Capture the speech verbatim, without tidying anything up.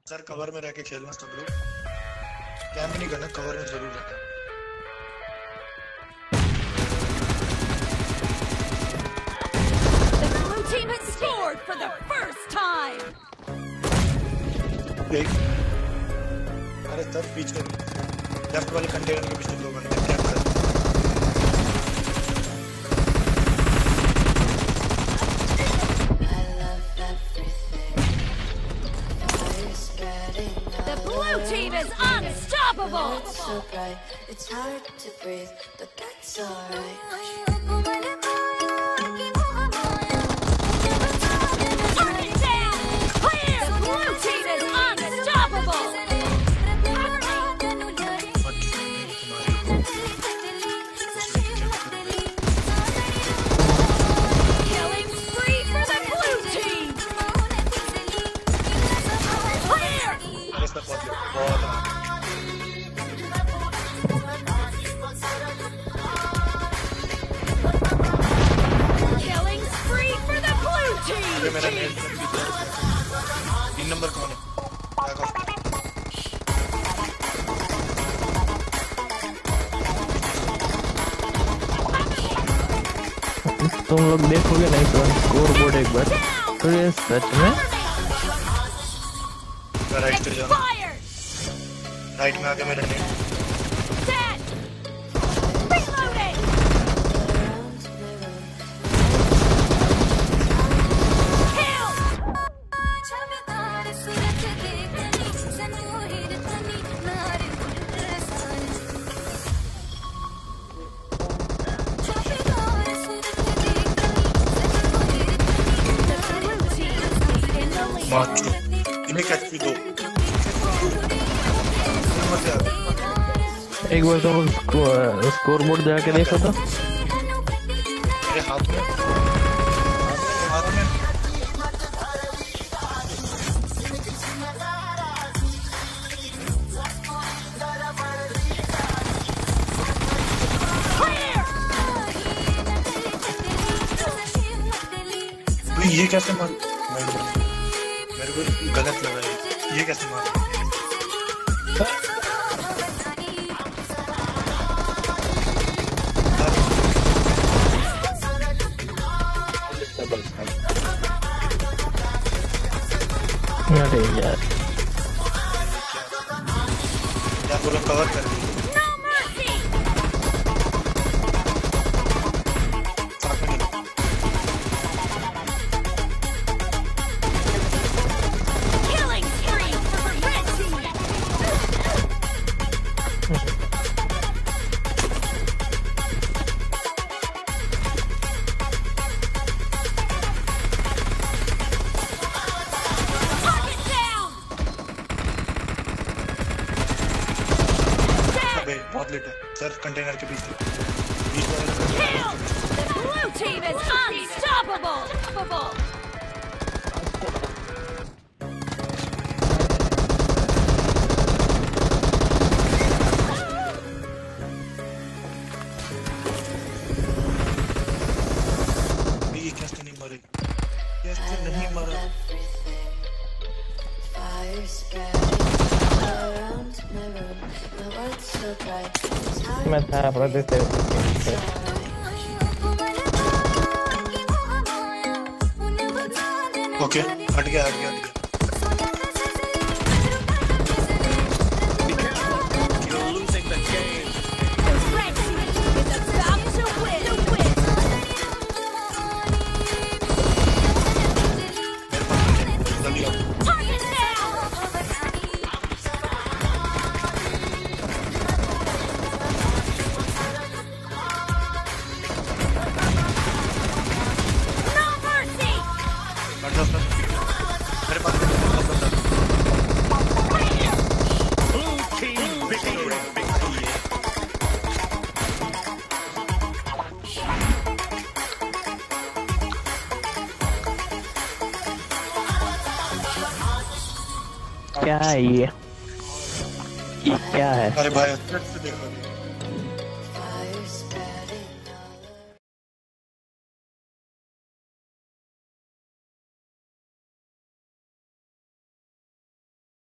Sir cover में रह के खेलना सब लोग, कैंप नहीं करना, कवर में जरूर रहना। The blue team has scored for the first time. अरे सर पीछे लेफ्ट वाले कंटेनर के पीछे दो बंदे कैंप कर। The blue team is unstoppable. So bright, it's hard to breathe, but that's alright. Target down. Clear. The blue team is unstoppable. Killing spree for the blue team. Clear. अरे sir बहुत बहुत Killing spree for the blue team. ये मेरा net तीन number कौन है? तुम लोग देखोगे नहीं तो स्कोर बोर्ड एक बार तो ये सच में राइट पे जाना, Expired. राइट में आके मेरा net Dead. Reloading. Kill. The blue team is in the lead. मार्च इन्हें कैच भी दो। एक बार तुम स्कोर बोर्ड जाके देखो तो मेरे हाथ में हाथ में भाई ये कैसे मार, मेरे को गलत लगा ये ये कैसे मार। अरे यार क्या पूरा कवर कर दिया। No mercy. साथ में नहीं। Killing spree for the red team. Target down. अबे बहुत लेट है सर, कंटेनर के पीछे बीच में Kill. The blue team is unstoppable. Unstoppable. ये कैसे नहीं मरे, कैसे नहीं मरा। Fire spreading around my room. My world's so bright, it's hard मैं था प्रदेश से ओके हट गया हट गया हट गया। The red team is about to win. To win. जल्दी आओ। Target down. No mercy. हट जाओ सर, मेरे पास बहुत बंदा है। क्या है ये ये क्या है अरे भाई अच्छे से देखो।